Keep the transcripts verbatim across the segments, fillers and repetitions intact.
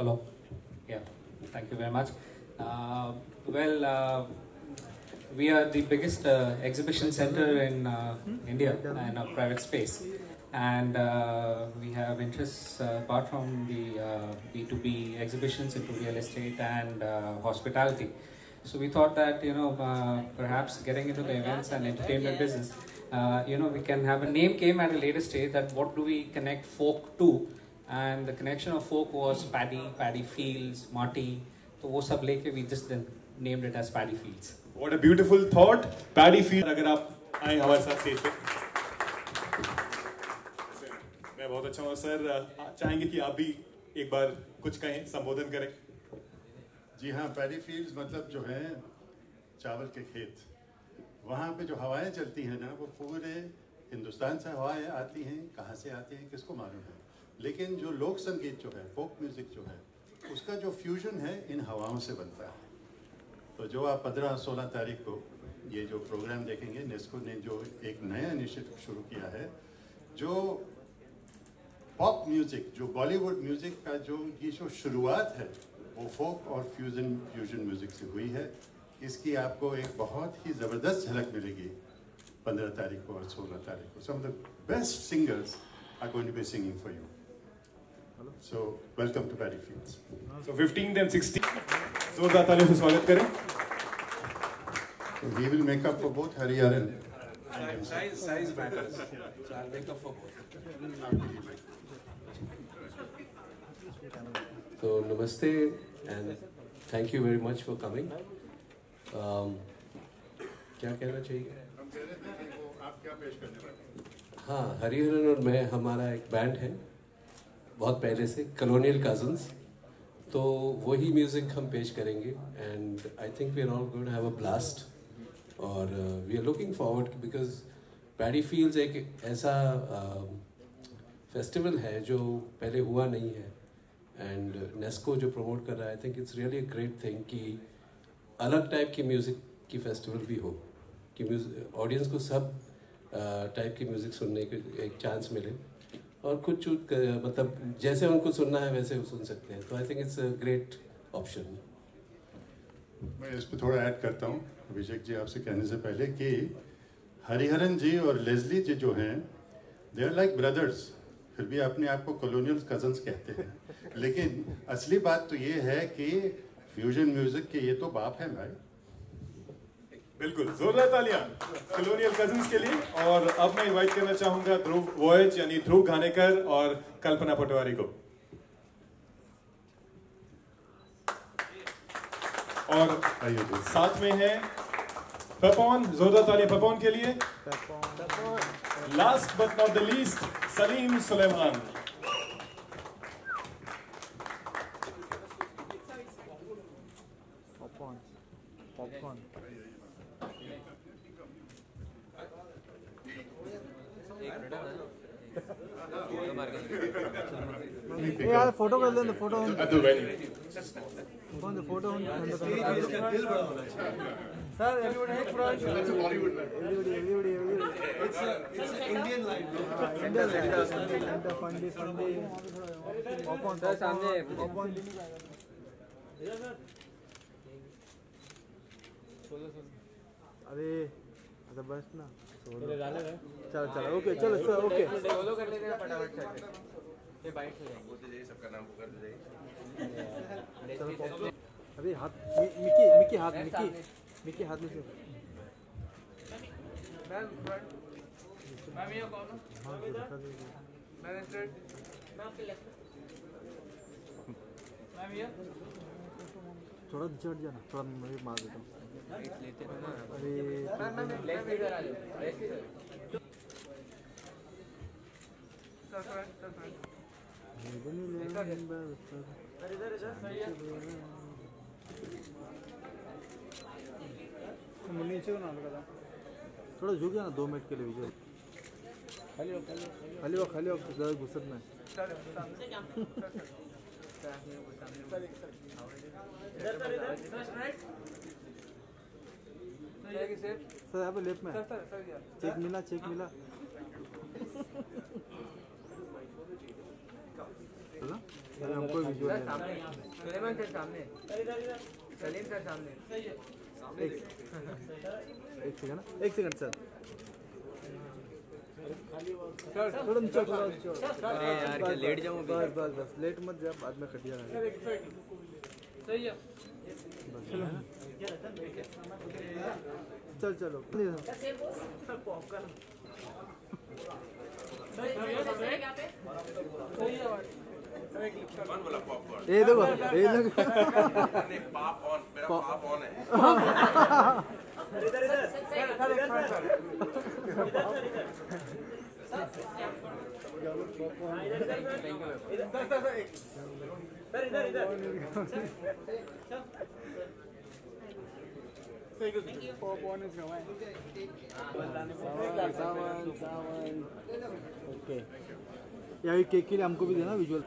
Hello. Yeah. Thank you very much. Uh, well, uh, we are the biggest uh, exhibition center in uh, India and a private space, and uh, we have interests uh, apart from the uh, B two B exhibitions into real estate and uh, hospitality. So we thought that you know uh, perhaps getting into the events and entertainment business, uh, you know we can have a name came at a later stage that what do we connect folk to, and the connection of folk was Paddy, Paddy Fields, Marty. So वो सब लेके we just then named it as Paddy Fields. What a beautiful thought, Paddy Fields. अगर आप आए हमारे साथ stage पे, मैं बहुत अच्छा हूँ सर। चाहेंगे कि आप भी एक बार कुछ कहें, संबोधन करें। जी हाँ, पैडी फील्ड्स मतलब जो है चावल के खेत। वहाँ पे जो हवाएं चलती हैं ना, वो पूरे हिंदुस्तान से हवाएं आती हैं। कहाँ से आती हैं किसको मालूम है, लेकिन जो लोक संगीत जो है, फोक म्यूजिक जो है, उसका जो फ्यूजन है इन हवाओं से बनता है। तो जो आप पंद्रह सोलह तारीख को ये जो प्रोग्राम देखेंगे, नेस्को ने जो एक नया इनिशिएटिव शुरू किया है, जो पॉप म्यूजिक, जो बॉलीवुड म्यूजिक का जो ये जो शुरुआत है, वो फोक और फ्यूजन फ्यूजन म्यूजिक से हुई है। इसकी आपको एक बहुत ही ज़बरदस्त झलक मिलेगी पंद्रह तारीख को और सोलह तारीख को। Some of the best singers are going to be singing for you. So welcome to paddy fields. So fifteenth and sixteenth जोरदार तालियों से स्वागत करें। So he will make up for both Hariharan. Size, size matters. So I'll make up for both. So namaste and thank you very much for coming. Um, क्या कहना चाहिए? हम कह रहे थे कि वो आप क्या पेश करने वाले? हाँ, हरिहरन और मैं, हमारा एक बैंड है बहुत पहले से, कॉलोनियल कजन्स। तो वही म्यूज़िक हम पेश करेंगे and I think we are all going to have a blast और we are looking forward because paddy fields एक ऐसा फेस्टिवल uh, है जो पहले हुआ नहीं है एंड नेस्को जो प्रमोट कर रहा है, I think it's really a great thing कि अलग टाइप की म्यूज़िक की फेस्टिवल भी हो, कि म्यूज़िक ऑडियंस को सब टाइप uh, की म्यूज़िक सुनने के एक चांस मिले और कुछ कुछ मतलब जैसे उनको सुनना है वैसे वो सुन सकते हैं। तो I think it's a great option. मैं इस पर थोड़ा ऐड करता हूँ अभिषेक जी, आपसे कहने से पहले कि हरिहरन जी और लेस्ली जी जो हैं, दे आर लाइक ब्रदर्स। फिर भी अपने आप को कॉलोनियल कजन्स कहते हैं, लेकिन असली बात तो ये है कि फ्यूजन म्यूजिक के ये तो बाप हैं भाई। बिल्कुल, जोरदार तालियां कॉलोनियल कजिन्स के लिए। और अब मैं इनवाइट करना चाहूंगा ध्रुव वॉयज यानी ध्रुव घानेकर और कल्पना पटवारी को। और साथ में है पपॉन, जोरदार तालियां पपॉन के लिए। Last but not the least, Salim Sulaiman. Popcorn popcorn यार फोटो कर लें, फोटो कौन सा फोटो सर? एवरीबॉडी बॉलीवुड में everybody everybody everybody it's it's Indian life, Indian life फंडी फंडी पॉपकॉर्न सर सामने पॉपकॉर्न। अरे अच्छा बस ना, चलो चलो ओके, चलो सर ओके, फॉलो कर लेते हैं फटाफट से, ये बाइट हो जाएंगे। बोलते जाइए, सबका नाम पुकार दे जाइए। अरे हाथ मिकी मिकी हाथ मिकी मिकी हाथ नीचे। मैम फ्रंट, मैम ये कौन है? मैम स्ट्रेट, मैम आपके लेफ्ट, मैम ये थोड़ा चढ़ जाना, थोड़ा मैं मार देता हूँ। लेते हैं ना, अरे मैम मैम लेफ्ट साइड करा लो, left side sir sir sir sir इधर इधर सही है। नीचे ना लगा, थोड़ा झुक जाना दो मिनट के लिए विजय। खाली हो खाली हो खाली हो ज़्यादा गुस्सा में। सर यहाँ पे लेफ्ट में चेक मिला, चेक मिला। हमको विजुअल लेना सामने सुलेमान सर सामने सलीम सर सामने एक एक सेकंड ना एक सेकंड सर सर थोड़ा नीचे थोड़ा नीचे अरे यार क्या लेट जाऊं बस बस बस लेट मत जा बाद में कट जाना सही है चल चलो ये देखो ये लोग पाप ऑन मेरा पाप ऑन है ओके यार केक के लिए हमको भी देना विजुअल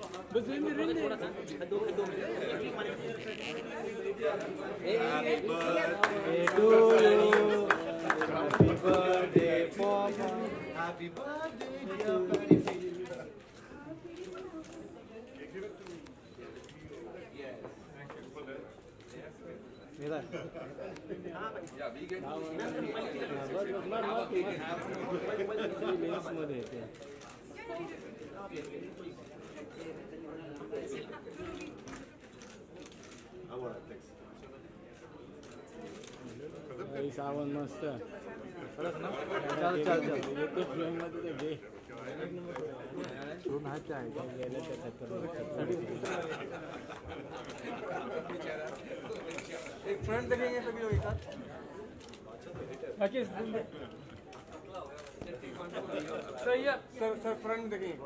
हैप्पी बर्थडे पापा हैप्पी बर्थडे मेरा सावन मस्त चल चल चल येते फ्रेम मध्ये ते घे दोन हात आहे काय गेलं ते खतरनाक एक फ्रंट देखेंगे सभी लोग एक साथ बाकी सही है सर सर फ्रंट देखेंगे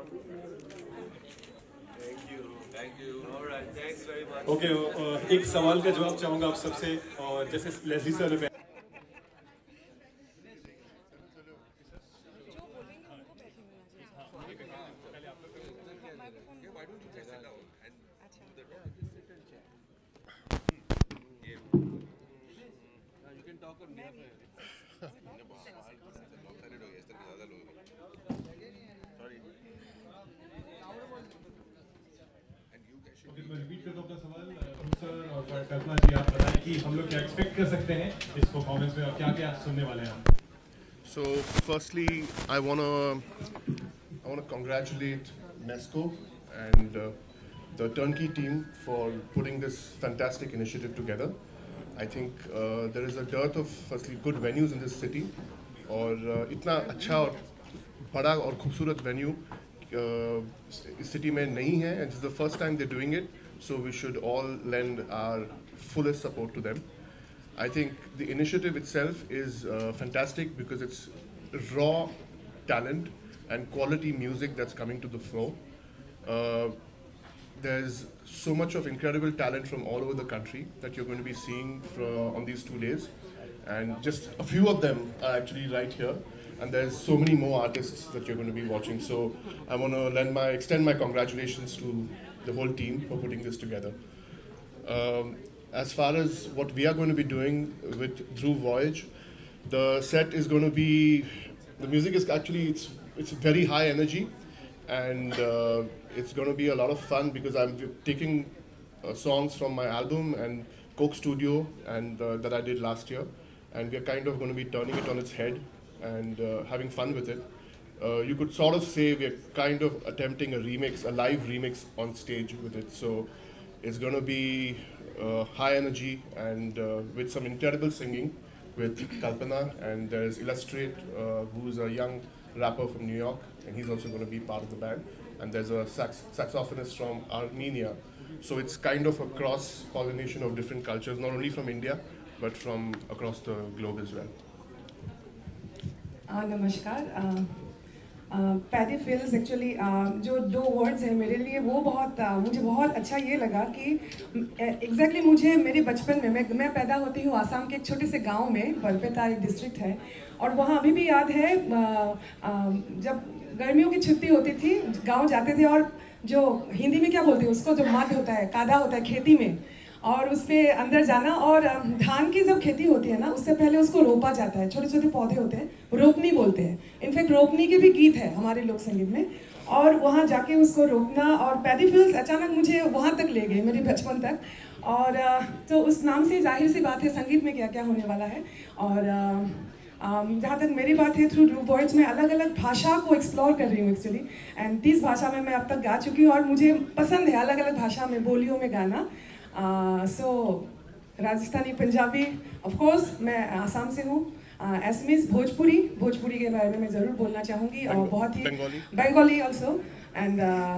ओके एक सवाल का जवाब चाहूंगा आप सबसे और जैसे लेस्ली सर ने रिपीट करता हूं अपना सवाल सर और कल्पना जी आप बताएं कि हम लोग क्या एक्सपेक्ट कर सकते हैं इस परफॉर्मेंस में और क्या क्या सुनने वाले हैं हम So firstly I want to I want to congratulate Nesco and uh, the Turnkey team for putting this fantastic initiative together. I think uh, there is a dearth of firstly good venues in this city और uh, इतना अच्छा और बड़ा और खूबसूरत venue इस city में नहीं है and this is the first time they're doing it, so we should all lend our fullest support to them. I think the initiative itself is uh, fantastic because it's raw talent and quality music that's coming to the floor. Uh, there's so much of incredible talent from all over the country that you're going to be seeing from, on these two days, and just a few of them are actually right here. And there's so many more artists that you're going to be watching. So I want to lend my, extend my congratulations to the whole team for putting this together. Um, as far as what we are going to be doing with Dhruv Voyage, the set is going to be, the music is actually, it's, it's very high energy, and uh, it's going to be a lot of fun because I'm taking uh, songs from my album and Coke Studio and uh, that I did last year, and we're kind of going to be turning it on its head and uh, having fun with it. Uh, you could sort of say we're kind of attempting a remix, a live remix on stage with it. So it's going to be uh, high energy and uh, with some incredible singing with Kalpana, and there's Illustrate, uh, who's a young rapper from New York, and he's also going to be part of the band. And there's a sax saxophonist from Armenia. So it's kind of a cross-pollination of different cultures, not only from India, but from across the globe as well. Uh, नमस्कार paddy fields actually जो दो words हैं मेरे लिए वो बहुत uh, मुझे बहुत अच्छा ये लगा कि एग्जैक्टली exactly मुझे मेरे बचपन में मैं मैं पैदा होती हूँ आसाम के एक छोटे से गांव में बरपेटा एक डिस्ट्रिक्ट है और वहाँ अभी भी याद है uh, uh, जब गर्मियों की छुट्टी होती थी गांव जाते थे और जो हिंदी में क्या बोलते हैं उसको जो मड होता है कादा होता है खेती में और उस पर अंदर जाना। और धान की जब खेती होती है ना, उससे पहले उसको रोपा जाता है, छोटे छोटे पौधे होते हैं, रोपनी बोलते हैं। इनफैक्ट रोपनी के भी गीत है हमारे लोक संगीत में, और वहाँ जाके उसको रोपना। और पैडी फील्ड्स अचानक मुझे वहाँ तक ले गए, मेरे बचपन तक। और तो उस नाम से जाहिर सी बात है संगीत में क्या क्या होने वाला है। और जहाँ तक मेरी बात है, थ्रू ध्रुव वॉइस में अलग अलग भाषा को एक्सप्लोर कर रही हूँ एक्चुअली। एंड तीस भाषा में मैं अब तक गा चुकी हूँ, और मुझे पसंद है अलग अलग भाषा में, बोलियों में गाना। So uh, so, Rajasthani, Punjabi, of course मैं आसाम से हूँ, एसमीज, भोजपुरी भोजपुरी के बारे में मैं ज़रूर बोलना चाहूँगी, और बहुत ही बंगाली ऑल्सो। एंड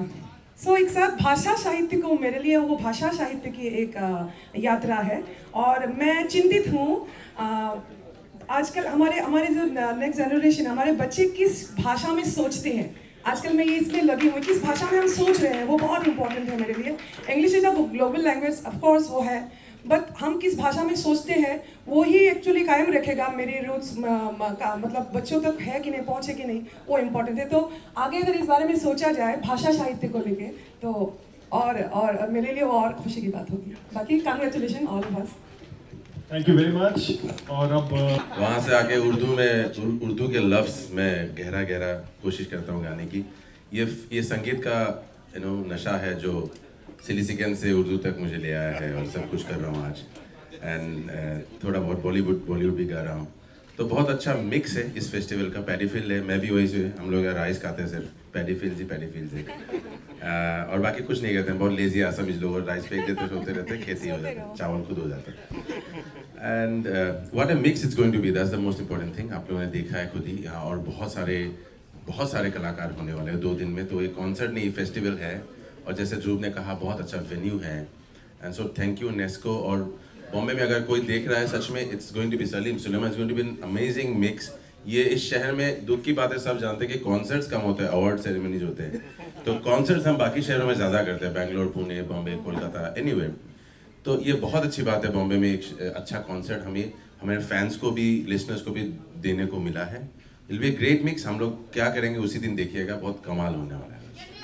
सो एक साथ भाषा साहित्य को, मेरे लिए वो भाषा साहित्य की एक uh, यात्रा है। और मैं चिंतित हूँ uh, आजकल हमारे हमारे जो नेक्स्ट जनरेशन, हमारे बच्चे किस भाषा में सोचते हैं। आजकल मैं ये इसलिए लगी हुई, किस भाषा में हम सोच रहे हैं वो बहुत इंपॉर्टेंट है मेरे लिए। English is a global language, of course वो है, बट हम किस भाषा में सोचते हैं वो ही एक्चुअली कायम रखेगा मेरे रूट्स, मतलब बच्चों तक है कि नहीं, पहुँचे कि नहीं, वो इम्पोर्टेंट है। तो आगे अगर इस बारे में सोचा जाए भाषा साहित्य को लेके, तो और और मेरे लिए वो और खुशी की बात होगी। बाकी congratulation all of us. Thank you very much. और अब वहाँ से आके उर्दू में, उर्दू के लफ्ज़ में गहरा गहरा कोशिश करता हूँ गाने की। ये ये संगीत का यू नो नशा है जो सिलिसिकन से उर्दू तक मुझे ले आया है, और सब कुछ कर रहा हूँ आज। एंड uh, थोड़ा बहुत बॉलीवुड बॉलीवुड भी गा रहा हूँ। तो बहुत अच्छा मिक्स है इस फेस्टिवल का। पैडी फील्ड है, मैं भी वही से, हम लोग राइस खाते हैं सिर्फ, पैडी फील्ड ही पैडी फील्ड है। uh, और बाकी कुछ नहीं करते हैं, बहुत लेजी आसामीज लोग, और राइस फेंक देते सोते रहते हैं, खेती हो जाता है, चावल खुद हो जाता है। And what a mix it's going to be, that's the most important thing. आप लोगों ने देखा है खुद ही यहाँ, और बहुत सारे बहुत सारे कलाकार होने वाले हैं दो दिन में। तो ये कॉन्सर्ट नहीं, फेस्टिवल है, और जैसे ध्रुव ने कहा बहुत अच्छा वेन्यू है। And so thank you NESCO. और बॉम्बे में अगर कोई देख रहा है, सच में it's going to be Salim Sulaiman, it's going to be an amazing mix. ये इस शहर में दुख की बात है, सब जानते हैं कि कॉन्सर्ट्स कम होते हैं, अवार्ड सेरेमनीज होते हैं। तो कॉन्सर्ट्स हम बाकी शहरों में ज़्यादा करते हैं, बेंगलोर, पुणे, बॉम्बे, कोलकाता, एनीवे। तो ये बहुत अच्छी बात है, बॉम्बे में एक अच्छा कॉन्सर्ट हमें, हमारे फैंस को भी, लिसनर्स को भी देने को मिला है। It be a great mix. हम लोग क्या करेंगे उसी दिन देखिएगा, बहुत कमाल होने वाला है।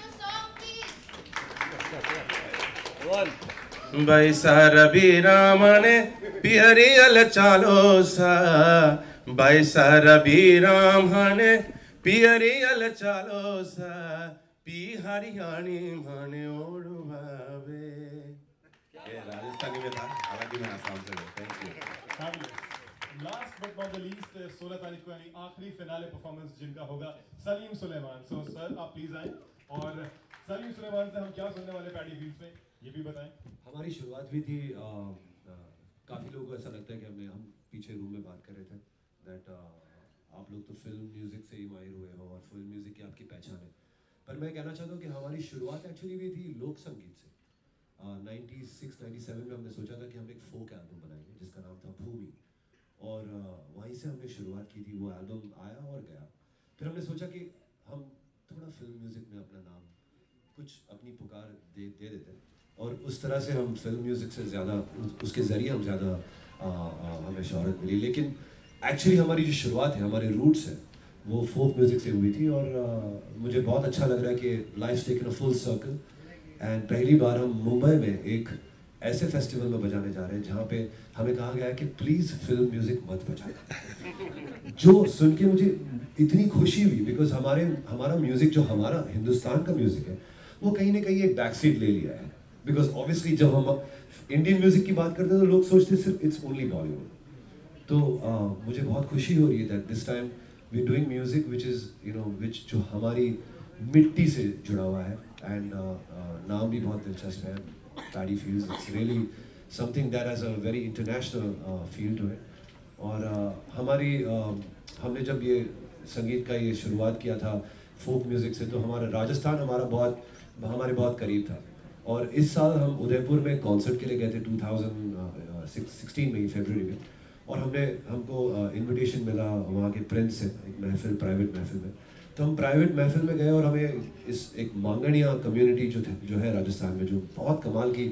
भाई सारा भी रामने पिहरियल चालो सा, भाई सारा भी रामने पिहरियल चालो सा, पी हरियाणी माने ओढ़ भावे। राजस्थानी में था, हालांकि मैं आसाम से हूँ। Thank you. Last but not the least, सोलह तारीख को यानी आखिरी फिनाले परफॉर्मेंस जिनका होगा, सलीम सुलेमान। सो सर आप प्लीज आए, और सलीम सुलेमान से हम क्या सुनने वाले पैडी फील्ड्स में, ये भी बताएं। हमारी शुरुआत भी थी, आ, आ, काफ़ी लोगों को ऐसा लगता है कि हमने हम पीछे रूम में बात कर रहे थे दैट आप लोग तो फिल्म म्यूज़िक से ही माहिर हुए हो, और फिल्म म्यूज़िक की आपकी पहचान है। पर मैं कहना चाहता हूँ कि हमारी शुरुआत एक्चुअली भी थी लोक संगीत से। नाइन्टी सिक्स नाइन्टी सेवन में हमने सोचा था कि हम एक फोक एल्बम बनाएंगे जिसका नाम था भूमि, और uh, वहीं से हमने शुरुआत की थी। वो एल्बम आया और गया। फिर हमने सोचा कि हम थोड़ा फिल्म म्यूज़िक में अपना नाम, कुछ अपनी पुकार दे दे देते हैं, और उस तरह से हम फिल्म म्यूज़िक से ज़्यादा, उसके ज़रिए हम ज़्यादा हमें शोहरत मिली। लेकिन एक्चुअली हमारी जो शुरुआत है, हमारे रूट्स हैं, वो फोक म्यूज़िक से हुई थी। और uh, मुझे बहुत अच्छा लग रहा है कि life taken a full circle, and पहली बार हम मुंबई में एक ऐसे फेस्टिवल में बजाने जा रहे हैं जहाँ पे हमें कहा गया है कि प्लीज़ फिल्म म्यूज़िक मत बजाना। जो सुन के मुझे इतनी खुशी हुई, बिकॉज हमारे हमारा म्यूज़िक, जो हमारा हिंदुस्तान का म्यूज़िक है, वो कहीं ना कहीं एक बैक सीट ले लिया है। बिकॉज ऑब्वियसली जब हम इंडियन म्यूज़िक की बात करते हैं तो लोग सोचते हैं सिर्फ इट्स ओनली बॉलीवुड। तो uh, मुझे बहुत खुशी हो रही है that this time we doing music which is you know which जो हमारी मिट्टी से जुड़ा हुआ है। एंड uh, uh, नाम भी बहुत दिलचस्प है, paddy fields. It's really something that has a very international feel to it. और uh, हमारी uh, हमने जब ये संगीत का ये शुरुआत किया था फोक म्यूज़िक से, तो हमारा राजस्थान हमारा बहुत हमारे बहुत करीब था। और इस साल हम उदयपुर में कॉन्सर्ट के लिए गए थे टू थाउजेंड सिक्सटीन में ही, फरवरी में। और हमने हमको इनविटेशन uh, मिला वहाँ के प्रिंस से, एक महफिल, प्राइवेट महफिल में। तो हम प्राइवेट महफिल में गए और हमें इस एक मांगणिया कम्युनिटी जो थे जो है राजस्थान में, जो बहुत कमाल की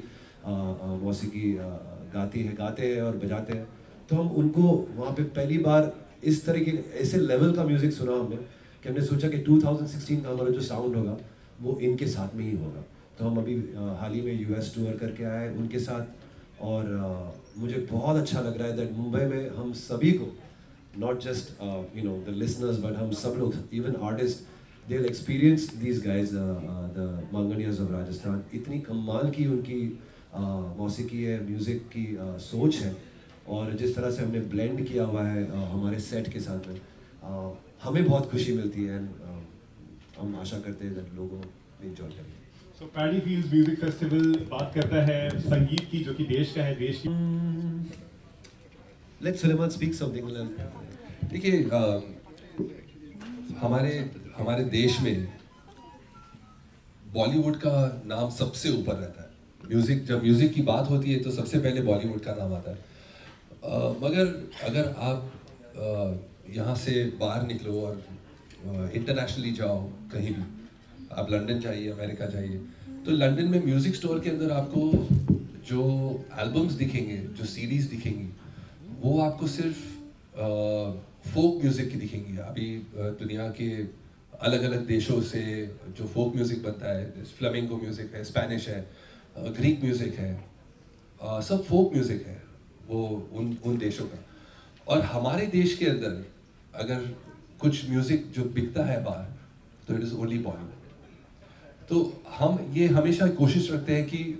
मौसीकी गाती है गाते हैं और बजाते हैं, तो हम उनको वहाँ पे पहली बार इस तरीके ऐसे लेवल का म्यूज़िक सुना हमने कि हमने सोचा कि टू थाउजेंड सिक्सटीन का हमारा जो साउंड होगा वो इनके साथ में ही होगा। तो हम अभी हाल ही में यूएस टूर करके आए, उनके साथ और uh, मुझे बहुत अच्छा लग रहा है दैट मुंबई में हम सभी को, not just uh, you know the listeners, but हम सब लोग, even artists, they'll experience these guys, uh, uh, the Manganiyas of Rajasthan. इतनी कमाल की उनकी uh, मौसीकी है, म्यूज़िक की uh, सोच है, और जिस तरह से हमने ब्लेंड किया हुआ है uh, हमारे सेट के साथ में, uh, हमें बहुत खुशी मिलती है, and uh, हम आशा करते हैं कि लोगों एंजॉय करेंगे। So Paddy Fields Music Festival बात करता है संगीत की, जो कि देश का है, देश की। Let Suleiman speak something. देखिए, हमारे हमारे देश में बॉलीवुड का नाम सबसे ऊपर रहता है। म्यूज़िक, जब म्यूज़िक की बात होती है तो सबसे पहले बॉलीवुड का नाम आता है। आ, मगर अगर आप यहाँ से बाहर निकलो और इंटरनेशनली जाओ कहीं भी, आप लंदन जाइए, अमेरिका जाइए, तो लंदन में म्यूज़िक स्टोर के अंदर आपको जो एल्बम्स दिखेंगे, जो सीडीज़ दिखेंगी, वो आपको सिर्फ फोक म्यूज़िक की दिखेंगी। अभी दुनिया के अलग अलग देशों से जो फोक म्यूज़िक बनता है, फ्लेमिंगो म्यूज़िक है, स्पेनिश है, ग्रीक म्यूज़िक है, आ, सब फोक म्यूज़िक है वो उन उन देशों का। और हमारे देश के अंदर अगर कुछ म्यूज़िक जो बिकता है बाहर, तो इट इज़ ओनली बॉलीवुड। तो हम ये हमेशा कोशिश रखते हैं कि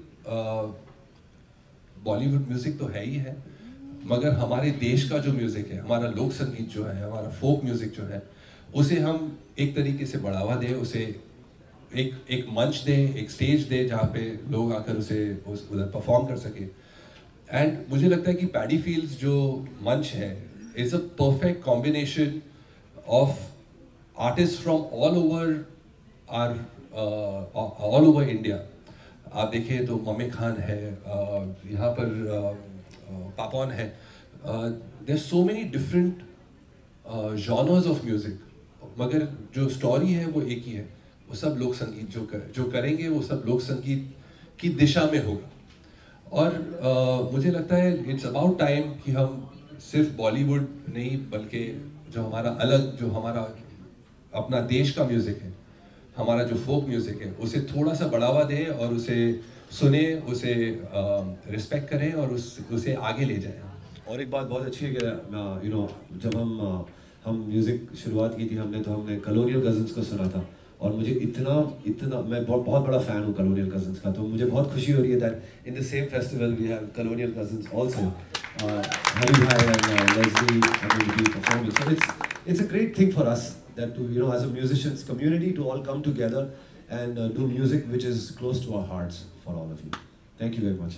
बॉलीवुड म्यूज़िक तो है ही है, मगर हमारे देश का जो म्यूज़िक है, हमारा लोक संगीत जो है, हमारा फोक म्यूज़िक जो है, उसे हम एक तरीके से बढ़ावा दें, उसे एक एक मंच दें, एक स्टेज दें जहाँ पे लोग आकर उसे उस उधर परफॉर्म कर सके। एंड मुझे लगता है कि पैडी फील्ड्स जो मंच है is a perfect combination of artist from all over or all over India. आप देखें तो मम्मी खान है, uh, यहाँ पर uh, पापॉन है, there so many different genres of music, मगर जो स्टोरी है वो एक ही है, वो सब लोक संगीत जो कर, जो करेंगे वो सब लोक संगीत की दिशा में होगा। और uh, मुझे लगता है इट्स अबाउट टाइम कि हम सिर्फ बॉलीवुड नहीं, बल्कि जो हमारा अलग, जो हमारा अपना देश का म्यूज़िक है, हमारा जो फोक म्यूज़िक है, उसे थोड़ा सा बढ़ावा दें और उसे सुने, उसे रिस्पेक्ट करें और उस उसे आगे ले जाएं। और एक बात बहुत अच्छी है कि यू नो जब हम हम म्यूज़िक शुरुआत की थी हमने, तो हमने कलोनियल कज़न्स को सुना था, और मुझे इतना इतना मैं बहुत बहुत बड़ा फ़ैन हूँ कलोनियल कज़न्स का, तो मुझे बहुत खुशी हो रही है that in the same festival we have colonial cousins also, Hari bhai and Leslie will be performing. So it's it's a great thing for us that to, you know, as a musicians community, to all come together and uh, do music which is close to our hearts for all of you. Thank you very much.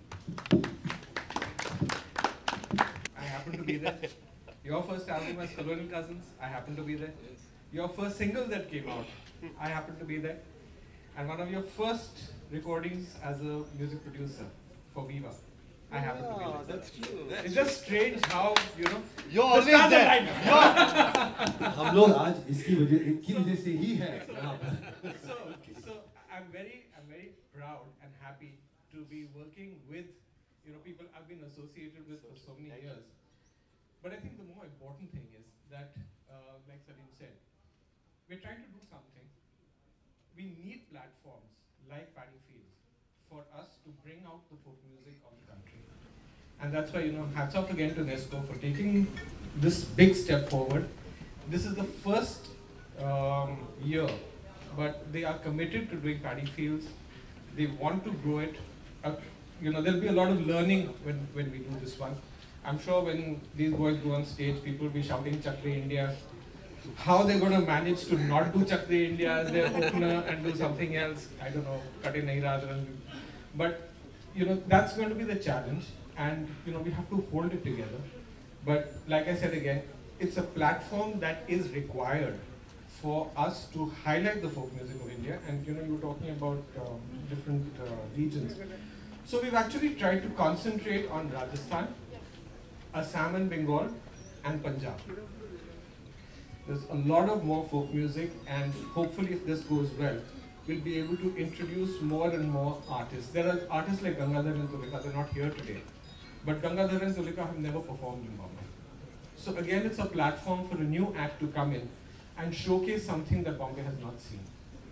I happen to be there. Your first album was Colonial Cousins. I happen to be there. Your first single that came out, I happen to be there. And one of your first recordings as a music producer for Viva, I happen to be there. That's true. It's just strange how, you know, you're always there. हम लोग आज इसकी वजह इनकी वजह से ही है यहाँ पर। So, so I'm very, I'm very proud and happy to be working with, you know, people I've been associated with for so many years. But I think the more important thing is that, uh, like Salim said, we're trying to do something. We need platforms like Paddy Fields for us to bring out the folk music of the country. And that's why, you know, hats off again to Nesco for taking this big step forward. This is the first um, year, but they are committed to doing Paddy Fields. They want to grow it. Uh, you know, there'll be a lot of learning when, when we do this one. I'm sure when these boys go on stage, people will be shouting Chakri India. How they're going to manage to not do Chakri India as their opener and do something else, I don't know, Kate Nahi Radhan. But, you know, that's going to be the challenge, and, you know, we have to hold it together. But like I said again, it's a platform that is required for us to highlight the folk music of India. And, you know, you were talking about um, different uh, regions. So we've actually tried to concentrate on Rajasthan, Assam and Bengal, and Punjab. There's a lot of more folk music, and hopefully if this goes well, we'll be able to introduce more and more artists. There are artists like Gangadhar and Tulika, they're not here today. But Gangadhar and Tulika have never performed in Bombay. So again, it's a platform for a new act to come in and showcase something that Bombay has not seen.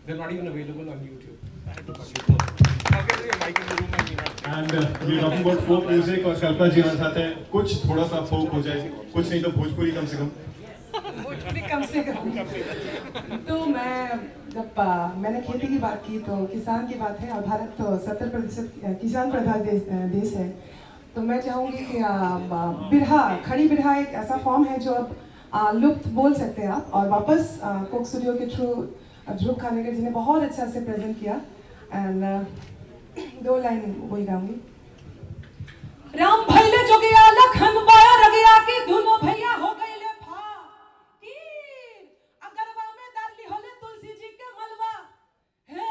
they're not even available on YouTube. I had to purchase those. I'll get a mic in the room and we have. And uh, we're talking about folk music और कल्पना जी हमारे साथ हैं, कुछ थोड़ा सा folk हो जाए, कुछ नहीं तो भोजपुरी कम से कम। भोजपुरी कम से कम। तो मैं जब मैंने खेती की बात की तो किसान की बात है और भारत तो सत्तर प्रतिशत किसान प्रधान देश, देश है। तो मैं चाहूँगी कि बिरहा, खड़ी बिरहा एक ऐसा फॉर्म है जो अब लुप्त बोल सकते हैं आप, और वापस कोक स्टूडियो के थ्रू ध्रुव खानेकर जी ने बहुत अच्छा से प्रेजेंट किया। एंड दो लाइन वही गाऊंगी। राम भैले जोगिया लखन बाया रगिया की दोनों भैया हो गए ले फा की अगरवा में डाली होले तुलसी जी के मलबा हे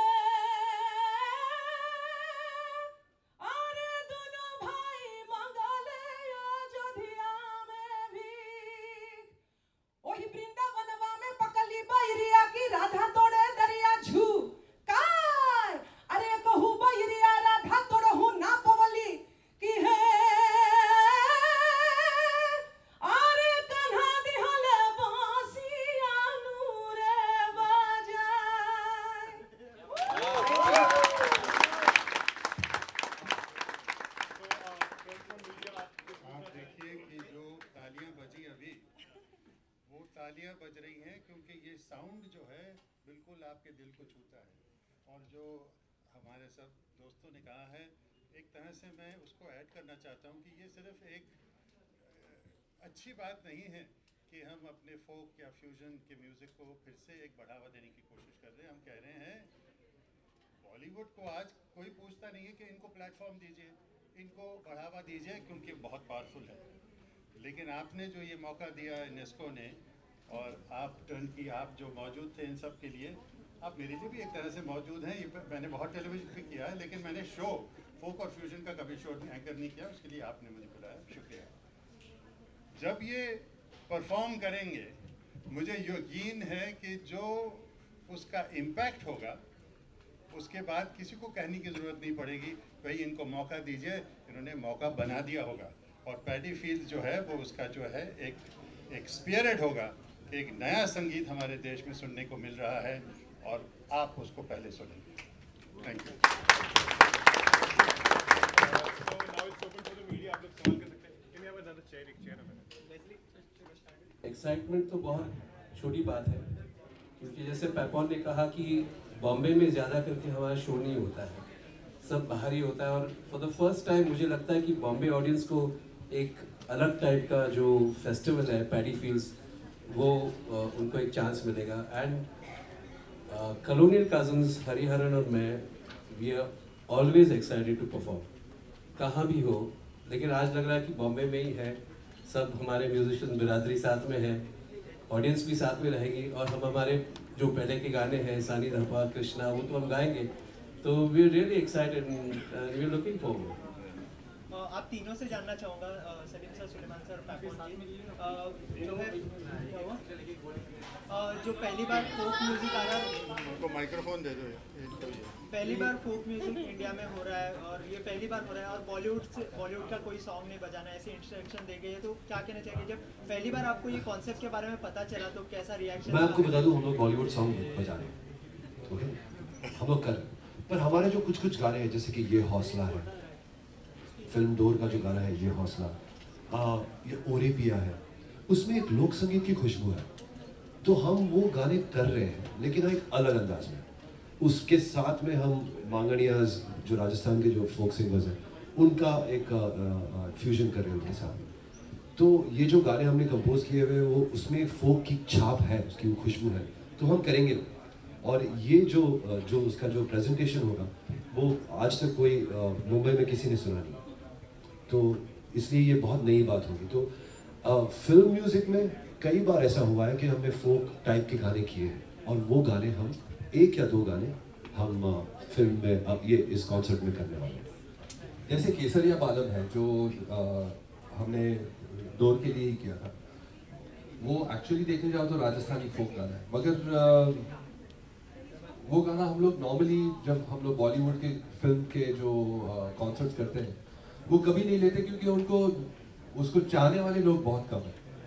अरे दोनों भाई मंगले अयोध्या में भी वही वृंदावनवा में पकली बैरिया की राधा तोड़े दरिया झू काय अरे कहू बैरिया राधा तोड़हू ना पवली की है अरे कन्हा दिहले बांसिया नूरे बजाए। आप देखिए कि जो तालियां बजी अभी वो तालियां बज रही हैं क्योंकि ये साउंड जो है बिल्कुल आपके दिल को छूता है, और जो हमारे सब दोस्तों ने कहा है एक तरह से मैं उसको ऐड करना चाहता हूँ कि ये सिर्फ एक अच्छी बात नहीं है कि हम अपने फोक या फ्यूजन के म्यूज़िक को फिर से एक बढ़ावा देने की कोशिश कर रहे हैं। हम कह रहे हैं बॉलीवुड को आज कोई पूछता नहीं है कि इनको प्लेटफॉर्म दीजिए, इनको बढ़ावा दीजिए क्योंकि बहुत पावरफुल है, लेकिन आपने जो ये मौका दिया यूनेस्को ने और आप टर्न की आप जो मौजूद थे इन सब के लिए, आप मेरे लिए भी एक तरह से मौजूद हैं। ये मैंने बहुत टेलीविज़न भी किया है लेकिन मैंने शो फोक और फ्यूजन का कभी शो एंकर नहीं किया, उसके लिए आपने मुझे बुलाया, शुक्रिया। जब ये परफॉर्म करेंगे मुझे यकीन है कि जो उसका इम्पैक्ट होगा उसके बाद किसी को कहने की ज़रूरत नहीं पड़ेगी भाई इनको मौका दीजिए, इन्होंने मौका बना दिया होगा। और पैडी फील्ड जो है वो उसका जो है एक एक स्पिरिट होगा, एक नया संगीत हमारे देश में सुनने को मिल रहा है और आप उसको पहले सुनेंगे। Thank you. एक्साइटमेंट तो बहुत छोटी बात है, क्योंकि जैसे पैपॉन ने कहा कि बॉम्बे में ज़्यादा करके हमारा शो नहीं होता है, सब बाहर ही होता है। और फॉर द फर्स्ट टाइम मुझे लगता है कि बॉम्बे ऑडियंस को एक अलग टाइप का जो फेस्टिवल है पैडी फील्ड्स, वो uh, उनको एक चांस मिलेगा। एंड कॉलोनियल कजन्स हरिहरन और मैं we are always excited to perform, कहाँ भी हो। लेकिन आज लग रहा है कि बॉम्बे में ही है, सब हमारे म्यूजिशियन बिरादरी साथ में है, ऑडियंस भी साथ में रहेगी, और हम हमारे जो पहले के गाने हैं सानी धरपा कृष्णा वो तो हम गाएंगे। तो we are really excited, we are looking forward. आप तीनों से जानना चाहूँगा, सलीम सर, सुलेमान सर, पैपॉन जी, जो है जो पहली बार फोक म्यूजिक आ रहा है, उनको माइक्रोफोन दे दो। पहली बार फोक म्यूजिक इंडिया में हो रहा है और ये पहली बार हो रहा है, और बॉलीवुड से बॉलीवुड का कोई सॉन्ग नहीं बजाना, ऐसी इंस्ट्रक्शन दे गई है, तो क्या कहना चाहिए जब पहली बार आपको ये कॉन्सेप्ट के बारे में पता चला तो कैसा रिएक्शन? मैं आपको बता दूं, हम लोग बॉलीवुड सॉन्ग बजा रहे हैं, ओके, हम लोग कर, पर हमारे जो कुछ कुछ गाने हैं जैसे कि ये हौसला है, फिल्म डोर का जो गाना है ये हौसला, आ, ये ओरे पिया है, उसमें एक लोक संगीत की खुशबू है, तो हम वो गाने कर रहे हैं लेकिन एक अलग अंदाज में। उसके साथ में हम मांगड़ियाज जो राजस्थान के जो फोक सिंगर्स हैं उनका एक फ्यूजन कर रहे हैं उनके साथ। तो ये जो गाने हमने कंपोज किए हुए वो उसमें फोक की छाप है, उसकी वो खुशबू है, तो हम करेंगे। और ये जो जो उसका जो प्रेजेंटेशन होगा वो आज तक कोई मुंबई में किसी ने सुना नहीं, तो इसलिए ये बहुत नई बात होगी। तो आ, फिल्म म्यूज़िक में कई बार ऐसा हुआ है कि हमने फोक टाइप के गाने किए हैं और वो गाने हम एक या दो गाने हम आ, फिल्म में अब ये इस कॉन्सर्ट में करने वाले हैं। जैसे केसरिया बालम है जो आ, हमने डोर के लिए ही किया था, वो एक्चुअली देखने जाओ तो राजस्थानी फोक गाना है, मगर आ, वो गाना हम लोग नॉर्मली जब हम लोग बॉलीवुड के फिल्म के जो कॉन्सर्ट्स करते हैं वो कभी नहीं लेते, क्योंकि उनको उसको चाहने वाले लोग बहुत कम हैं।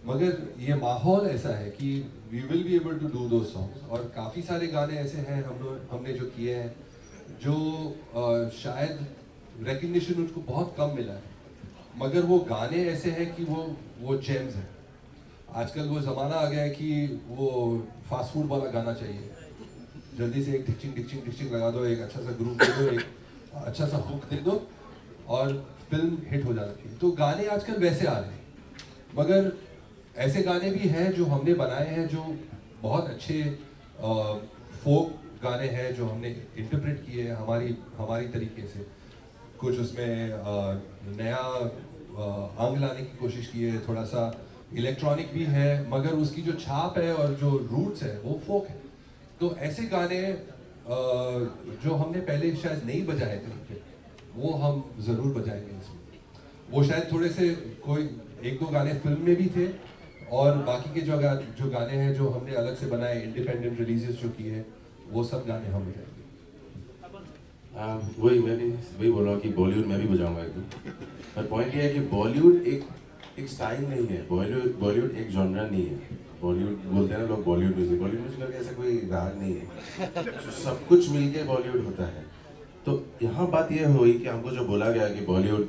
मगर ये माहौल ऐसा है कि we will be able to do two songs. और काफ़ी सारे गाने ऐसे हैं हम लोग हमने जो किए हैं जो आ, शायद रिकग्निशन उनको बहुत कम मिला है, मगर वो गाने ऐसे हैं कि वो वो जेम्स हैं। आजकल वो ज़माना आ गया है कि वो फास्ट फूड वाला गाना चाहिए, जल्दी से एक टिचिंग टिचिंग टिचिंग लगा दो, एक अच्छा सा ग्रुप दे दो, एक अच्छा सा हुक दे दो और फिल्म हिट हो जाती है। तो गाने आजकल वैसे आ रहे हैं, मगर ऐसे गाने भी हैं जो हमने बनाए हैं जो बहुत अच्छे फोक गाने हैं जो हमने इंटरप्रेट किए हैं हमारी हमारी तरीके से। कुछ उसमें आ, नया आ, अंग लाने की कोशिश की है, थोड़ा सा इलेक्ट्रॉनिक भी है, मगर उसकी जो छाप है और जो रूट्स है वो फोक है। तो ऐसे गाने आ, जो हमने पहले शायद नहीं बजाए थे वो हम ज़रूर बजाएंगे इसमें। वो शायद थोड़े से कोई एक दो गाने फिल्म में भी थे और बाकी के जो गा, जो गाने हैं जो हमने अलग से बनाए, इंडिपेंडेंट रिलीजेस जो किए हैं, वो सब गाने हम बजाएंगे। वही मैं भी वही बोल रहा हूँ कि बॉलीवुड मैं भी बजाऊंगा एकदम। पर पॉइंट ये है कि बॉलीवुड एक एक स्टाइल नहीं है, बॉलीवुड बॉलीवुड एक जॉनरा नहीं है। बॉलीवुड बोलते हैं ना लोग बॉलीवुड म्यूजिक, बॉलीवुड म्यूजिक करके ऐसा कोई राग नहीं है, सब कुछ मिलके बॉलीवुड होता है। तो यहाँ बात ये हुई कि हमको जो बोला गया कि बॉलीवुड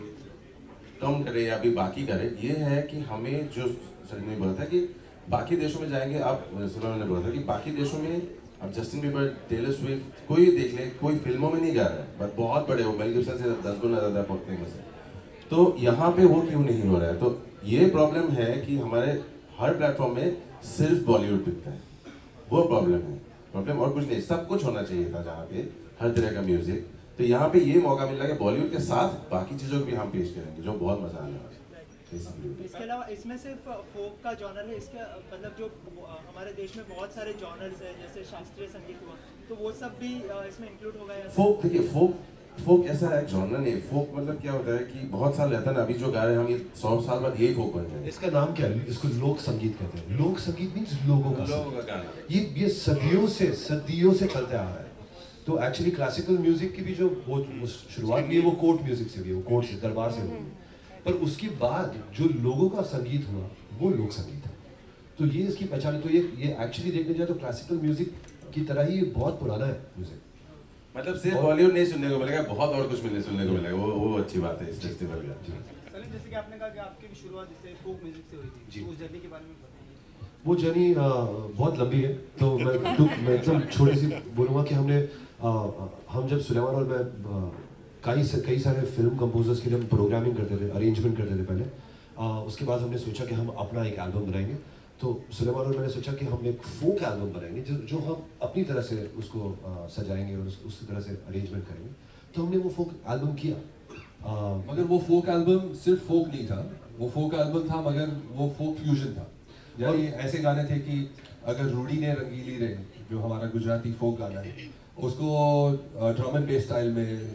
कम करे या भी बाकी करे, ये है कि हमें जो सर ने बोला था कि बाकी देशों में जाएंगे, आप सुना ने बोला था कि बाकी देशों में अब जस्टिन बीबर, टेलर स्विफ्ट कोई देख ले, कोई फिल्मों में नहीं गा रहा है, बट बहुत बड़े हो, मेल गिब्सन से दस गुना ज़्यादा फेमस है। तो यहाँ पे वो क्यों नहीं हो रहा है? तो ये प्रॉब्लम है कि हमारे हर प्लेटफॉर्म में सिर्फ बॉलीवुड बिकता है, वो प्रॉब्लम है। प्रॉब्लम और कुछ नहीं, सब कुछ होना चाहिए था जहाँ पे हर तरह का म्यूजिक। तो यहाँ पे ये मौका मिल रहा है कि बॉलीवुड के साथ बाकी चीज़ों को भी हम पेश करेंगे, जो बहुत मजा आने वाला है। इसके अलावा इसमें सिर्फ फोक का जॉनर है, इसके मतलब जो हमारे देश में बहुत सारे जॉनर्स हैं, जैसे शास्त्रीय संगीत हुआ, तो वो सब भी इसमें इंक्लूड होगा या? फोक देखिए, फोक फोक ऐसा है जॉनर नहीं। फोक मतलब क्या होता है कि बहुत साल रहता है ना, अभी जो गा रहे हैं हम ये सौ साल बाद यही फोक बन जाए। इसका नाम क्या है? इसको लोक संगीत कहते हैं। लोक संगीत मीन्स लोगों का लोगों का गाना। ये ये सदियों से सदियों से चलते आ रहा है। तो एक्चुअली क्लासिकल म्यूजिक की भी जो वो शुरुआत भी है वो कोर्ट म्यूजिक से हुई है, वो कोर्ट से, दरबार से हुई है। पर उसके बाद जो लोगों का संगीत हुआ वो लोक संगीत है। तो ये इसकी पहचान। तो ये ये एक्चुअली देखने जाए तो क्लासिकल म्यूजिक की तरह ही बहुत पुराना है म्यूजिक। मतलब सिर्फ बॉलीवुड नहीं सुनने को मिलेगा, बहुत और कुछ मिलने सुनने को मिलेगा। वो वो अच्छी बात है इस फेस्टिवल का। सलीम, जैसे कि आपने कहा कि आपकी भी शुरुआत जैसे फोक म्यूजिक से हुई थी, तो उस जर्नी के बारे में बताइए। वो जर्नी बहुत लंबी है, तो मैं तो मैं एकदम छोटी सी बोलूँगा कि हमने आ, हम जब सुलेमान और मैं कई से कई सारे फिल्म कंपोजर्स के लिए हम प्रोग्रामिंग करते थे, अरेंजमेंट करते थे पहले। आ, उसके बाद हमने सोचा कि हम अपना एक एल्बम बनाएंगे। तो सुलेमान और मैंने सोचा कि हम एक फोक एल्बम बनाएंगे जो जो हम अपनी तरह से उसको आ, सजाएंगे और उस, उसी तरह से अरेंजमेंट करेंगे। तो हमने वो फोक एल्बम किया। आ, मगर वो फोक एल्बम सिर्फ फोक नहीं था, वो फोक एल्बम था मगर वो फोक फ्यूजन था। यानी ऐसे गाने थे कि अगर रूडी ने रंगीली रे, जो हमारा गुजराती फोक गाना है, उसको ड्रम एंड बेस स्टाइल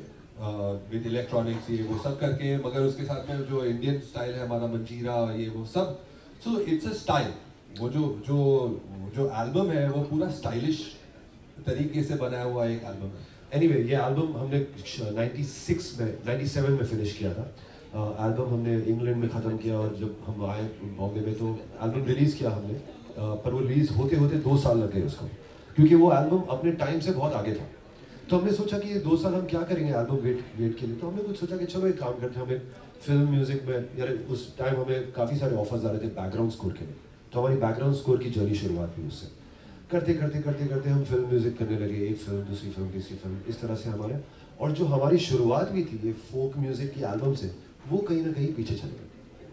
में विद इलेक्ट्रॉनिक्स ये वो सब करके, मगर उसके साथ में जो इंडियन स्टाइल है हमारा मंजीरा ये वो सब, सो इट्स अ स्टाइल। वो जो जो जो एल्बम है वो पूरा स्टाइलिश तरीके से बनाया हुआ एक एल्बम है। एनीवे anyway, ये एल्बम हमने छियानवे में सत्तानवे में फिनिश किया था। एल्बम uh, हमने इंग्लैंड में ख़त्म किया और जब हम आए बॉम्बे में तो एल्बम रिलीज़ किया हमने। uh, पर वो रिलीज़ होते होते दो साल लग गए उसको, क्योंकि वो एल्बम अपने टाइम से बहुत आगे था। तो हमने सोचा कि ये दो साल हम क्या करेंगे एल्बम वेट वेट के लिए। तो हमने कुछ सोचा कि चलो एक काम करते हैं, हमें फिल्म म्यूज़िक में, यार उस टाइम हमें काफ़ी सारे ऑफर्स आ रहे थे बैकग्राउंड स्कोर के लिए। तो हमारी बैकग्राउंड स्कोर की जर्नी शुरुआत हुई उससे। करते करते करते करते हम फिल्म म्यूज़िक करने लगे, एक फिल्म, दूसरी फिल्म, तीसरी फिल्म, इस तरह से हमारे। और जो हमारी शुरुआत भी थी ये फोक म्यूज़िक की एल्बम से, वो कहीं ना कहीं पीछे चले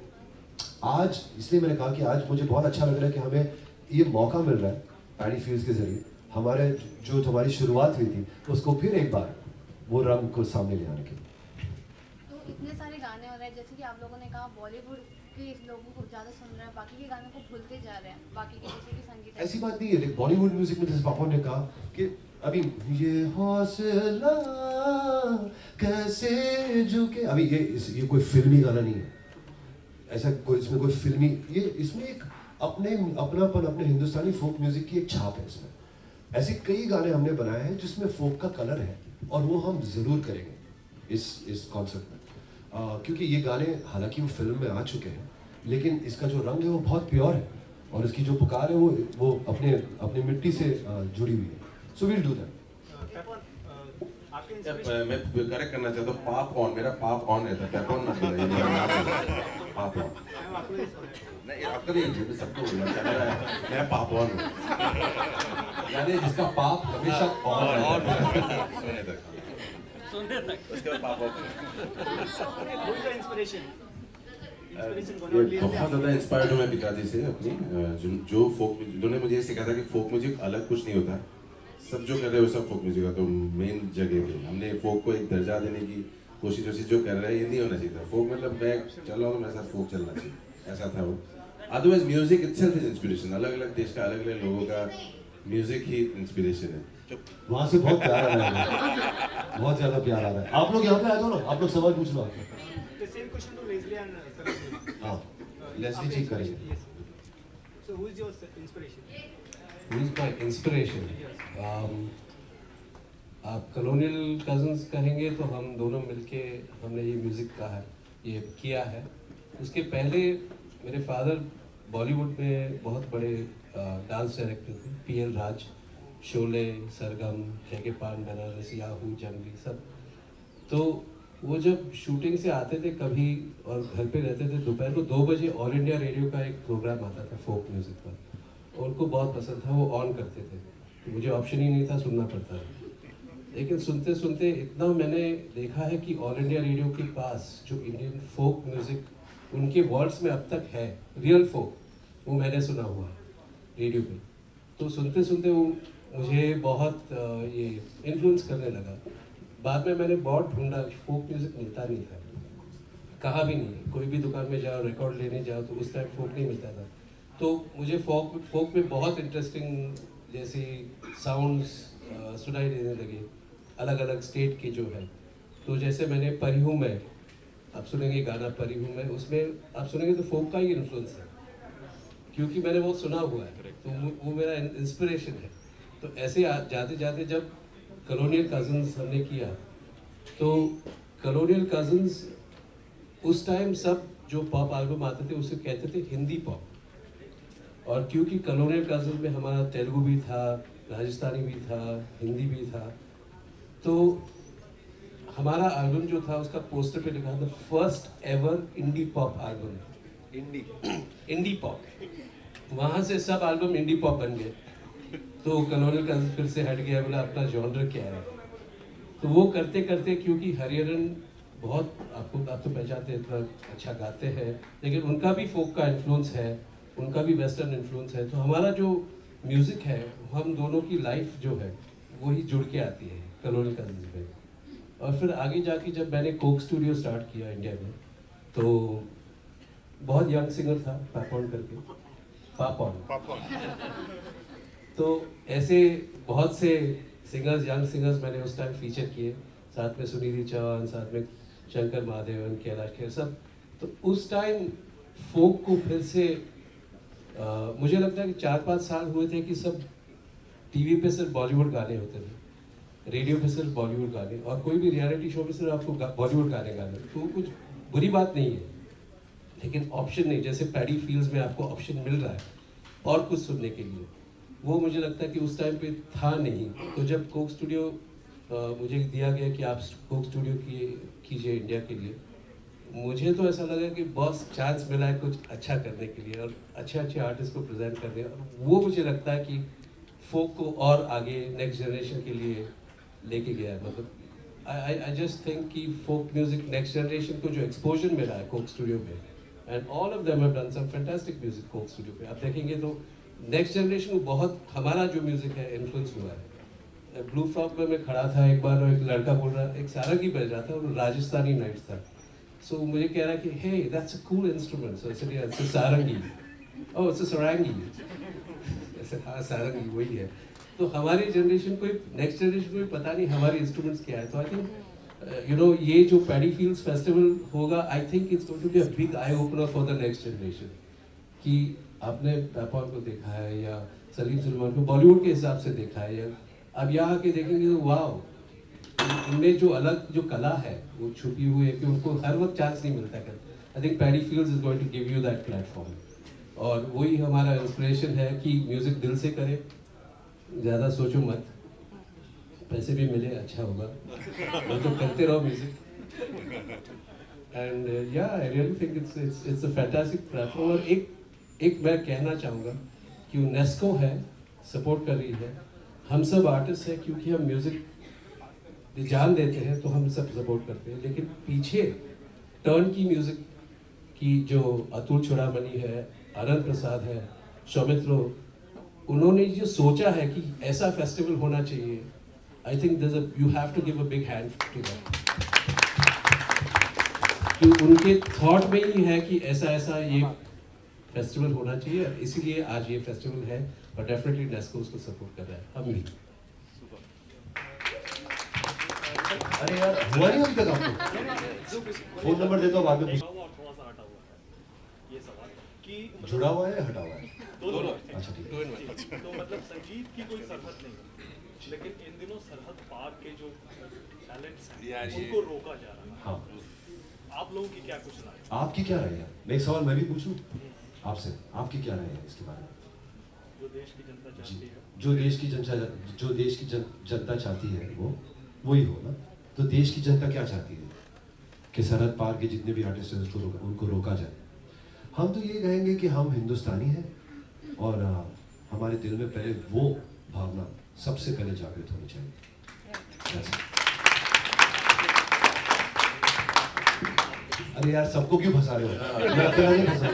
गए। आज इसलिए मैंने कहा कि आज मुझे बहुत अच्छा लग रहा है कि हमें ये मौका मिल रहा है पैडी फील्ड्स के जरिए हमारे जो हमारी शुरुआत हुई थी उसको फिर एक बार वो रंग को सामने ले आने के लिए। तो इतने सारे गाने हो रहे हैं, जैसे कि आप लोगों ने कहा बॉलीवुड के लोगों को ज़्यादा सुन रहे हैं, बाकी के गानों को भूलते जा रहे हैं, बाकी के जैसे कि संगीत। ऐसी बात नहीं है। बॉलीवुड म्यूजिक में जैसे पापा ने कहा कि अभी ये हौसला कैसे झुके, अभी ये इस, ये कोई फिल्मी गाना नहीं है, ऐसा कोई इसमें कोई फिल्मी, ये इसमें एक अपने अपनापन, अपने हिंदुस्तानी फोक म्यूजिक की एक छाप है इसमें। ऐसे कई गाने हमने बनाए हैं जिसमें फोक का कलर है और वो हम ज़रूर करेंगे इस इस कॉन्सर्ट में। आ, क्योंकि ये गाने हालांकि वो फिल्म में आ चुके हैं, लेकिन इसका जो रंग है वो बहुत प्योर है और इसकी जो पुकार है वो वो अपने अपने मिट्टी से जुड़ी हुई है. So will do that. मैं करेक्ट करना चाहता हूँ, पाप ऑन, मेरा पाप ऑन रहता है, पेपॉन मत बोलिए, पाप ऑन नहीं, आपका नहीं, सबको बोलना चाहिए, मैं पाप ऑन हूँ, यानी जिसका पाप हमेशा ऑन रहता है, सोने तक, सुनने तक, उसके बाद पाप ऑन. इंस्पिरेशन बहुत ज़्यादा इंस्पायर्ड हूँ मैं पिताजी से अपनी, जो जो फोक, जिन्होंने मुझे ये सिखाया था कि फोक म्यूजिक अलग कुछ नहीं होता, सब जो कर रहे हो सब फोक म्यूजिक का. तो मेन जगह पे हमने फोक को एक दर्जा देने की कोशिश वैसी जो कर रहे हैं ये नहीं होना चाहिए था. फोक मतलब मैं चल रहा हूँ मेरे साथ फोक चलना चाहिए, ऐसा था वो. Otherwise music itself is inspiration. अलग अलग देश का अलग अलग लोगों का म्यूजिक ही इंस्पिरेशन है. वहाँ से बहुत प्यार आ रहा है, बहुत ज़्यादा प्यार आ रहा है. आप लोग यहाँ पे आ जाओ ना, आप लोग सवाल पूछ लो. हाँ, लेस्ली जी करेंगे. So who is your inspiration? Who is my inspiration? Um, आप कलोनियल कजन्स कहेंगे तो हम दोनों मिलके हमने ये म्यूज़िक का है ये किया है. उसके पहले मेरे फादर बॉलीवुड में बहुत बड़े डांस डायरेक्टर थे, पी एल राज, शोले, सरगम, जैके पान, बनारस, याहू, जंगली सब. तो वो जब शूटिंग से आते थे कभी और घर पे रहते थे, दोपहर को दो बजे ऑल इंडिया रेडियो का एक प्रोग्राम आता था फोक म्यूज़िक का, उनको बहुत पसंद था, वो ऑन करते थे. तो मुझे ऑप्शन ही नहीं था, सुनना पड़ता था. लेकिन सुनते सुनते इतना मैंने देखा है कि ऑल इंडिया रेडियो के पास जो इंडियन फोक म्यूज़िक उनके वर्ड्स में अब तक है, रियल फोक, वो मैंने सुना हुआ है रेडियो पे. तो सुनते सुनते वो मुझे बहुत ये इन्फ्लुएंस करने लगा. बाद में मैंने बहुत ढूंढा, फोक म्यूज़िक मिलता नहीं था, कहाँ भी नहीं. कोई भी दुकान में जाओ, रिकॉर्ड लेने जाओ तो उस टाइम फोक नहीं मिलता था. तो मुझे फोक फोक में बहुत इंटरेस्टिंग जैसी साउंड्स सुनाई देने लगे, अलग अलग स्टेट के जो है. तो जैसे मैंने परी हूँ मैं, आप सुनेंगे गाना परी हूँ मैं, उसमें आप सुनेंगे तो फोक का ही इन्फ्लुएंस है, क्योंकि मैंने वो सुना हुआ है, तो वो मेरा इंस्पिरेशन है. तो ऐसे जाते जाते जब कलोनियल कजन्स हमने किया, तो कलोनियल कजन्स उस टाइम सब जो पॉप एल्बम आते थे उसे कहते थे हिंदी पॉप. और क्योंकि कलोनियल कजन्स में हमारा तेलुगु भी था, राजस्थानी भी था, हिंदी भी था, तो हमारा एल्बम जो था उसका पोस्टर पे लिखा था first ever indie pop album. Indie indie pop, वहाँ से सब एल्बम इंडी पॉप बन गए. तो कलोनियल कजन्स फिर से हट गया, बोला अपना जॉनर क्या है. तो वो करते करते, क्योंकि हरिहरन बहुत आपको आप तो पहचानते हैं, इतना अच्छा गाते हैं, लेकिन उनका भी फोक का इन्फ्लुएंस है, उनका भी वेस्टर्न इन्फ्लुएंस है. तो हमारा जो म्यूज़िक है, हम दोनों की लाइफ जो है वही जुड़ के आती है कलोनियल कजन्स में. और फिर आगे जाके जब मैंने कोक स्टूडियो स्टार्ट किया इंडिया में, तो बहुत यंग सिंगर था, पापॉन करके, पापॉन. तो ऐसे बहुत से सिंगर्स, यंग सिंगर्स मैंने उस टाइम फीचर किए, साथ में सुनीधि चौहान, साथ में शंकर महादेवन, कैलाश खेर सब. तो उस टाइम फोक को फिर से आ, मुझे लगता है कि चार पाँच साल हुए थे कि सब टीवी पे सिर्फ बॉलीवुड गाने होते थे, रेडियो पे सिर्फ बॉलीवुड गाने, और कोई भी रियलिटी शो पे सिर्फ आपको बॉलीवुड गाने गाने. तो कुछ बुरी बात नहीं है, लेकिन ऑप्शन नहीं. जैसे पैडी फील्ड्स में आपको ऑप्शन मिल रहा है और कुछ सुनने के लिए, वो मुझे लगता है कि उस टाइम पे था नहीं. तो जब कोक स्टूडियो मुझे दिया गया कि आप कोक स्टूडियो किए कीजिए इंडिया के लिए, मुझे तो ऐसा लगा कि बॉस चांस मिला है कुछ अच्छा करने के लिए और अच्छे अच्छे आर्टिस्ट को प्रेजेंट करने. और वो मुझे लगता है कि फोक को और आगे नेक्स्ट जनरेशन के लिए लेके गया है. मतलब आई आई जस्ट थिंक कि फोक म्यूजिक नेक्स्ट जनरेशन को जो एक्सपोजर मिला है कोक स्टूडियो में, and all of them have done some fantastic music Coke Studio पे. आप देखेंगे तो नेक्स्ट जनरेशन को बहुत हमारा जो म्यूजिक है इन्फ्लुएंस हुआ है. ब्लू फ्रॉक में मैं खड़ा था एक बार, और एक लड़का बोल रहा, एक सारंगी बज रहा था और राजस्थानी नाइट्स था. सो so, मुझे कह रहा कि hey that's a cool instrument. So इसलिए it's a sarangi. Oh it's a सारंगी. ऐसे हाँ सारंगी वही है. तो हमारी जनरेशन को, नेक्स्ट जनरेशन को भी पता नहीं हमारे इंस्ट्रूमेंट्स क्या है. तो आई थिंक यू नो ये जो पैडी फील्ड्स फेस्टिवल होगा, I think it's going to be a big eye opener for the next generation. कि आपने पैपॉन को देखा है या सलीम सुलेमान को बॉलीवुड के हिसाब से देखा है, या अब यहाँ आके देखेंगे तो वाह, इनमें जो अलग जो कला है वो छुपी हुई है कि उनको हर वक्त चांस नहीं मिलता. कर I think paddy fields is going to give you that platform. और वही हमारा इंस्पिरेशन है कि म्यूज़िक दिल से करें, ज़्यादा सोचो मत, पैसे भी मिले अच्छा होगा, वो तो करते रहो music. And yeah I really think it's it's it's a fantastic platform. और एक एक मैं कहना चाहूँगा कि यूनेस्को है, सपोर्ट कर रही है, हम सब आर्टिस्ट हैं, क्योंकि हम म्यूज़िक जान देते हैं तो हम सब सपोर्ट करते हैं, लेकिन पीछे टर्न की म्यूज़िक की जो अतुल चूड़ामणि है, आनंद प्रसाद है, सौमित्र, उन्होंने जो सोचा है कि ऐसा फेस्टिवल होना चाहिए, I think there is you have to give a big hand to that. कि उनके थॉट में ही है कि ऐसा ऐसा ये फेस्टिवल होना चाहिए, इसीलिए आज ये फेस्टिवल है। और डेफिनेटली नेस्को उसको सपोर्ट कर रहा है, हम भी। अरे यार हुआ नहीं अभी तक आपको? फोन नंबर दे दो बाद में। जुड़ा हुआ है, हटा हुआ है? दोनों। अच्छा ठीक है। तो मतलब संगीत की कोई सरहद नहीं, लेकिन इन दिनों सरहद पार के जो टैलेंट्स हैं उनको रोका जा रहा है। हाँ। आप लोगों की क्या कुछ राय है? आपकी क्या राय है? मैं एक सवाल मैं भी पूछूं आपसे, आपकी क्या राय है इसके बारे में? जो देश की जनता चाहती है, जो देश की जनता जो देश की जन, जनता चाहती है वो वही हो ना। तो देश की जनता क्या चाहती है कि सरहद पार के जितने भी आर्टिस्ट हैं उसको रोका, उनको रोका जाए। हम तो ये कहेंगे कि हम हिंदुस्तानी हैं और आ, हमारे दिल में पहले वो भावना सबसे पहले जागृत होनी चाहिए। अरे यार सबको क्यों फंसा रहे हो? मैं अकेला नहीं फंसा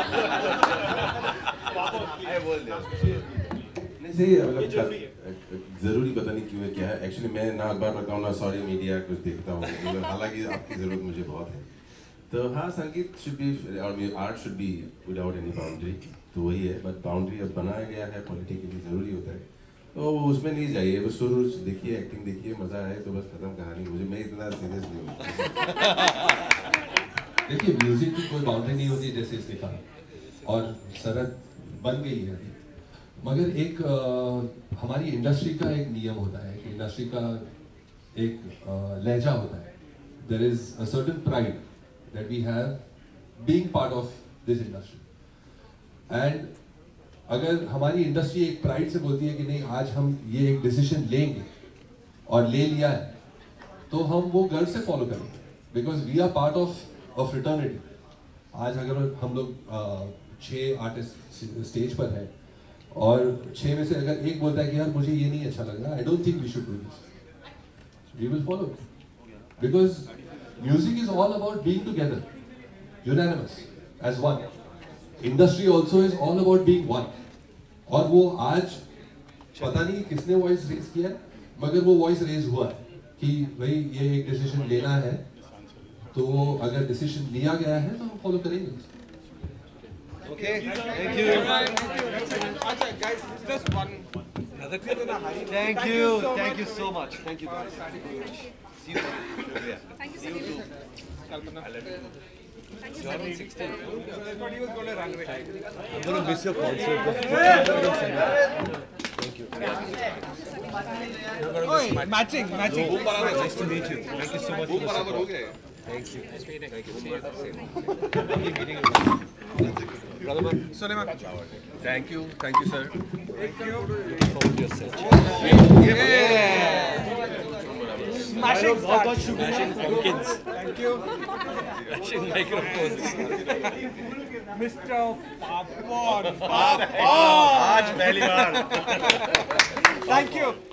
नहीं सही है, मतलब जरूरी पता नहीं क्यों है क्या है। एक्चुअली मैं ना अखबार पढ़ता हूँ ना सॉरी मीडिया कुछ देखता हूँ, मतलब हालांकि आपकी जरूरत मुझे बहुत है। तो हाँ, संगीत शुड बी और art should be without any boundary, तो वही है। बट बाउंड्री अब बनाया गया है पॉलिटिकली, जरूरी होता है, तो उसमें नहीं जाइए। बस शुरू देखिए, एक्टिंग देखिए, मजा आए तो बस खत्म कहानी। मुझे मैं इतना सीरियस नहीं हूँ। देखिए म्यूजिक की कोई बाउंड्री नहीं होती जैसे इसने कहा, और सरहद बन गई है। मगर एक आ, हमारी इंडस्ट्री का एक नियम होता है कि इंडस्ट्री का एक लहजा होता है। There is a certain pride that we have being part of this industry, and अगर हमारी इंडस्ट्री एक प्राइड से बोलती है कि नहीं आज हम ये एक डिसीजन लेंगे और ले लिया है, तो हम वो गर्व से फॉलो करेंगे, because we are part of of fraternity. आज अगर हम लोग छः आर्टिस्ट स्टेज पर हैं और छः में से अगर एक बोलता है कि यार मुझे ये नहीं अच्छा लग रहा, I don't think we should do this, we will follow, because music is all about being together, unanimous as one. Industry also is all about being one. और वो आज पता नहीं किसने वॉइस रेज किया, मगर वो वॉइस रेज हुआ है कि भाई ये एक डिसीजन लेना है, तो अगर डिसीजन लिया गया है तो हम फॉलो करेंगे। Okay, thank you. Acha, guys, just one. Thank you, thank you so much. Thank you guys. See you. Thank you, too. Kalpana. Johnny sixteen. But he was going to run away. I'm going to miss your concert. Thank you. Oh, matching, matching. Nice to meet you. Thank you so much. Thank you. Nice meeting. Thank you. See you. Lovely meeting you. Brother Suleiman. Thank you. Thank you, sir. Thank you. Looking forward to your set. Yeah. Smashing start. Smashing pumpkins. Thank you. Smashing microphones. Mister Papon. Papon. आज पहली बार. Thank you.